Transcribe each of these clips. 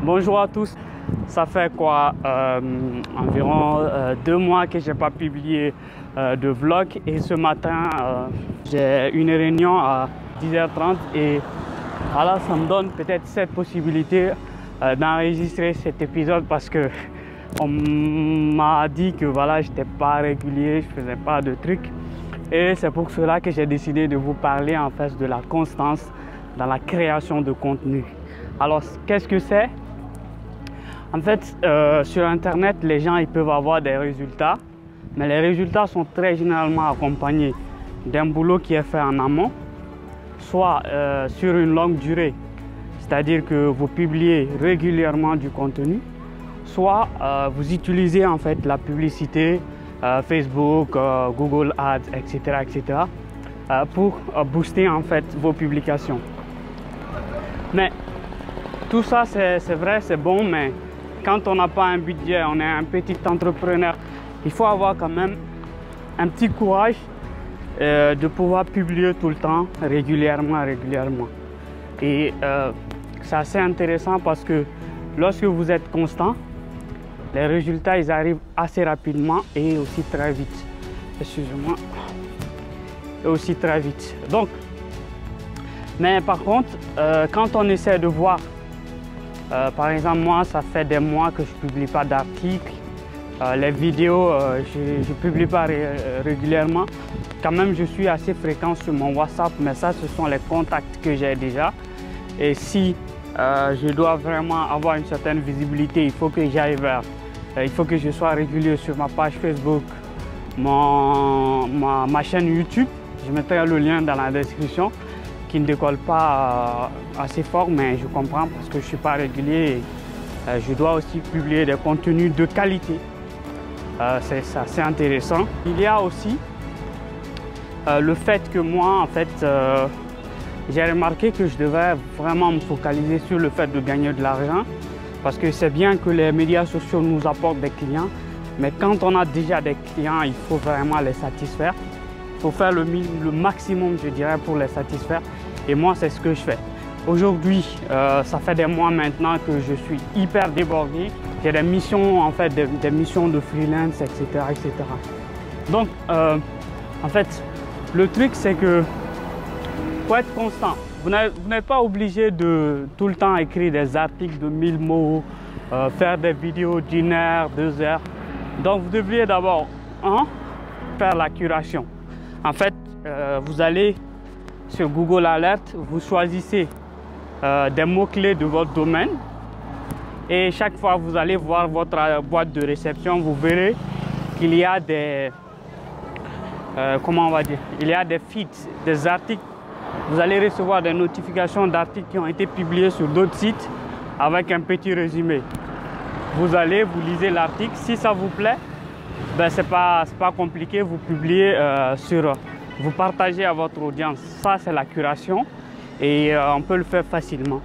Bonjour à tous. Ça fait quoi environ 2 mois que je n'ai pas publié de vlog et ce matin j'ai une réunion à 10h30 et voilà, ça me donne peut-être cette possibilité d'enregistrer cet épisode parce que on m'a dit que voilà, je n'étais pas régulier, je faisais pas de trucs et c'est pour cela que j'ai décidé de vous parler en fait de la constance dans la création de contenu. Alors qu'est-ce que c'est? En fait, sur Internet, les gens ils peuvent avoir des résultats, mais les résultats sont très généralement accompagnés d'un boulot qui est fait en amont, soit sur une longue durée, c'est-à-dire que vous publiez régulièrement du contenu, soit vous utilisez en fait la publicité, Facebook, Google Ads, etc., pour booster en fait vos publications. Mais tout ça, c'est vrai, c'est bon, mais quand on n'a pas un budget, on est un petit entrepreneur, il faut avoir quand même un petit courage de pouvoir publier tout le temps, régulièrement. Et c'est assez intéressant parce que lorsque vous êtes constant, les résultats ils arrivent assez rapidement et aussi très vite. Excusez-moi. Et aussi très vite. Donc, mais par contre, quand on essaie de voir, par exemple, moi, ça fait des mois que je ne publie pas d'articles. Les vidéos, je ne publie pas régulièrement. Quand même, je suis assez fréquent sur mon WhatsApp, mais ça, ce sont les contacts que j'ai déjà. Et si je dois vraiment avoir une certaine visibilité, il faut que j'aille vers, il faut que je sois régulier sur ma page Facebook, ma chaîne YouTube. Je mettrai le lien dans la description, qui ne décolle pas assez fort, mais je comprends parce que je ne suis pas régulier et je dois aussi publier des contenus de qualité. C'est assez intéressant. Il y a aussi le fait que moi, en fait, j'ai remarqué que je devais vraiment me focaliser sur le fait de gagner de l'argent parce que c'est bien que les médias sociaux nous apportent des clients, mais quand on a déjà des clients, il faut vraiment les satisfaire. Il faut faire le maximum, je dirais, pour les satisfaire. Et moi, c'est ce que je fais. Aujourd'hui, ça fait des mois maintenant que je suis hyper débordé. J'ai des missions, en fait, des missions de freelance, etc. Donc, en fait, le truc, c'est que faut être constant. Vous n'êtes pas obligé de tout le temps écrire des articles de 1000 mots, faire des vidéos d'1 heure, 2 heures. Donc, vous devriez d'abord, faire la curation. En fait, vous allez sur Google Alert, vous choisissez des mots-clés de votre domaine et chaque fois vous allez voir votre boîte de réception, vous verrez qu'il y a des, comment on va dire, il y a des feeds, des articles. Vous allez recevoir des notifications d'articles qui ont été publiés sur d'autres sites avec un petit résumé. Vous allez, vous lisez l'article, si ça vous plaît, ben c'est pas compliqué, vous publiez vous partagez à votre audience. Ça, c'est la curation et on peut le faire facilement.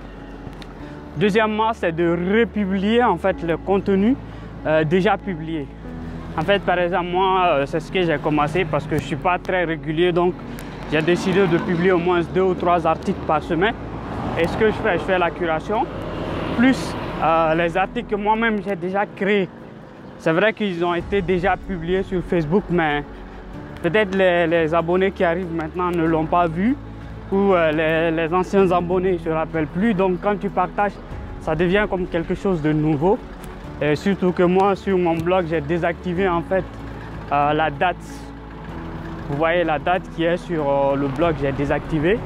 Deuxièmement, c'est de republier en fait le contenu déjà publié. En fait, par exemple, moi, c'est ce que j'ai commencé parce que je ne suis pas très régulier, donc j'ai décidé de publier au moins 2 ou 3 articles par semaine. Et ce que je fais la curation, plus les articles que moi-même j'ai déjà créés. C'est vrai qu'ils ont été déjà publiés sur Facebook, mais peut-être les abonnés qui arrivent maintenant ne l'ont pas vu ou les anciens abonnés ne se rappellent plus. Donc quand tu partages, ça devient comme quelque chose de nouveau. Et surtout que moi, sur mon blog, j'ai désactivé en fait la date. Vous voyez la date qui est sur le blog, j'ai désactivé.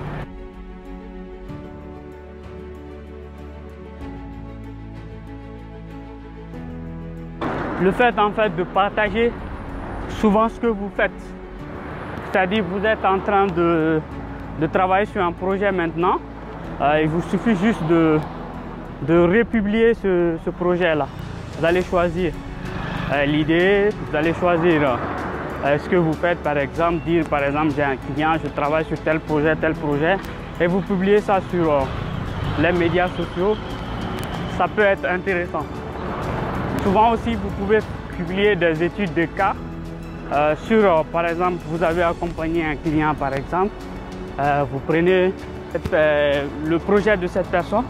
Le fait en fait de partager souvent ce que vous faites. C'est-à-dire vous êtes en train de travailler sur un projet maintenant. Il vous suffit juste de republier ce projet-là. Vous allez choisir l'idée, vous allez choisir ce que vous faites, par exemple, dire par exemple j'ai un client, je travaille sur tel projet, et vous publiez ça sur les médias sociaux. Ça peut être intéressant. Souvent aussi, vous pouvez publier des études de cas. Par exemple, vous avez accompagné un client, par exemple, vous prenez le projet de cette personne,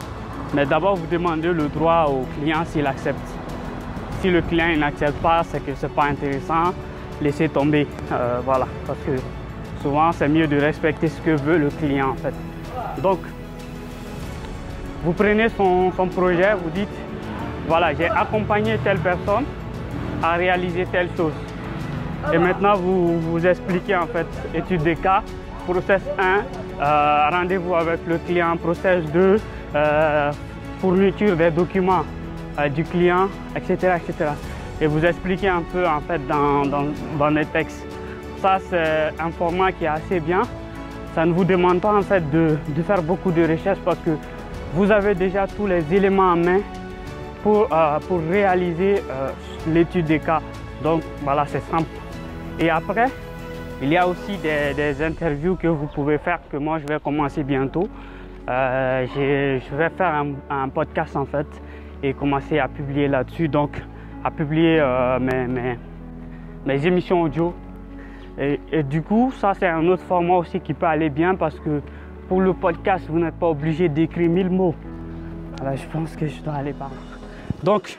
Mais d'abord, vous demandez le droit au client s'il accepte. Si le client n'accepte pas, c'est que ce n'est pas intéressant, laissez tomber. Voilà, parce que souvent, c'est mieux de respecter ce que veut le client en fait. Donc, vous prenez son projet, vous dites, voilà, j'ai accompagné telle personne à réaliser telle chose. Et maintenant, vous expliquez en fait, étude des cas, process 1, rendez-vous avec le client, process 2, fourniture des documents du client, etc., etc. Et vous expliquez un peu en fait dans les textes. Ça, c'est un format qui est assez bien. Ça ne vous demande pas en fait de faire beaucoup de recherches parce que vous avez déjà tous les éléments en main pour réaliser l'étude des cas. Donc voilà, c'est simple. Et après, il y a aussi des interviews que vous pouvez faire, que moi je vais commencer bientôt. Je vais faire un podcast en fait et commencer à publier là-dessus, donc à publier mes émissions audio. Et du coup, ça c'est un autre format aussi qui peut aller bien parce que pour le podcast, vous n'êtes pas obligé d'écrire 1000 mots. Alors, je pense que je dois aller par là. Donc,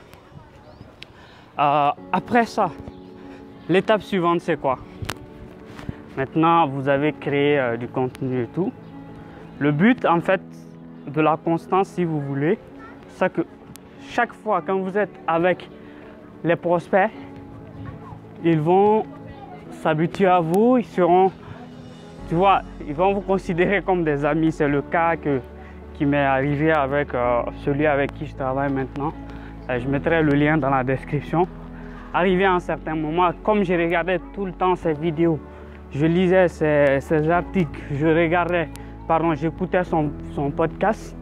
après ça, l'étape suivante, c'est quoi? Maintenant, vous avez créé du contenu et tout. Le but, en fait, de la constance, si vous voulez, c'est que chaque fois quand vous êtes avec les prospects, ils vont s'habituer à vous, ils seront, tu vois, ils vont vous considérer comme des amis. C'est le cas qui m'est arrivé avec celui avec qui je travaille maintenant. Je mettrai le lien dans la description. Arrivé à un certain moment, comme je regardais tout le temps ses vidéos, je lisais ses articles, j'écoutais son podcast,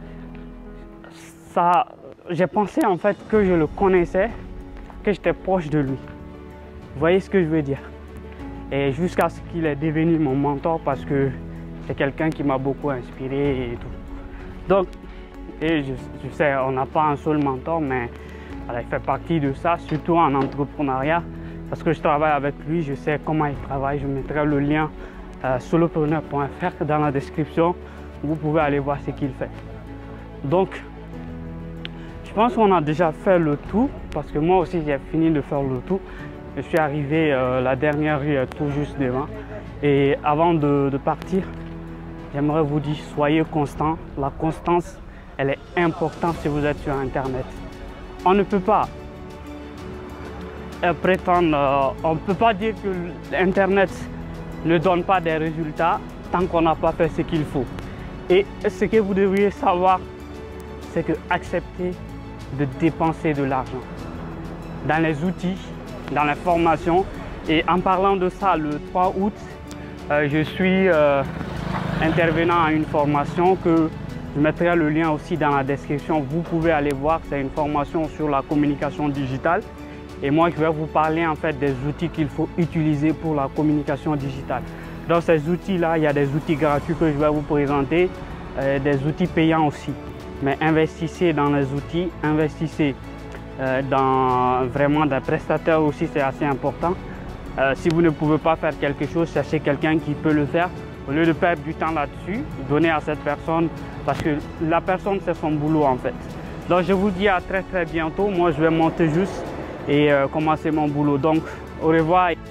j'ai pensé en fait que je le connaissais, que j'étais proche de lui. Vous voyez ce que je veux dire? Et jusqu'à ce qu'il est devenu mon mentor parce que c'est quelqu'un qui m'a beaucoup inspiré et tout. Donc, et je sais, on n'a pas un seul mentor, mais voilà, il fait partie de ça, surtout en entrepreneuriat. Parce que je travaille avec lui, je sais comment il travaille. Je mettrai le lien solopreneur.fr dans la description. Vous pouvez aller voir ce qu'il fait. Donc, je pense qu'on a déjà fait le tout, parce que moi aussi j'ai fini de faire le tout. Je suis arrivé, la dernière rue est tout juste devant. Et avant de partir, j'aimerais vous dire, soyez constant. La constance, elle est importante si vous êtes sur Internet. On ne peut pas prétendre, on ne peut pas dire que Internet ne donne pas des résultats tant qu'on n'a pas fait ce qu'il faut. Et ce que vous devriez savoir, c'est que accepter de dépenser de l'argent dans les outils, dans les formations. Et en parlant de ça, le 3 août, je suis intervenant à une formation que je mettrai le lien aussi dans la description. Vous pouvez aller voir, c'est une formation sur la communication digitale. Et moi, je vais vous parler en fait des outils qu'il faut utiliser pour la communication digitale. Dans ces outils-là, il y a des outils gratuits que je vais vous présenter, des outils payants aussi. Mais investissez dans les outils, investissez dans vraiment des prestataires aussi, c'est assez important. Si vous ne pouvez pas faire quelque chose, cherchez quelqu'un qui peut le faire. Au lieu de perdre du temps là-dessus, donnez à cette personne, parce que la personne, c'est son boulot en fait. Donc je vous dis à très bientôt. Moi, je vais monter juste et commencer mon boulot. Donc au revoir.